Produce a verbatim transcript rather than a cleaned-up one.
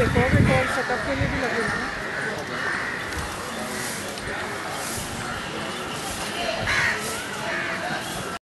देखो, अब एक और सेटअप के लिए भी लगेगा ना।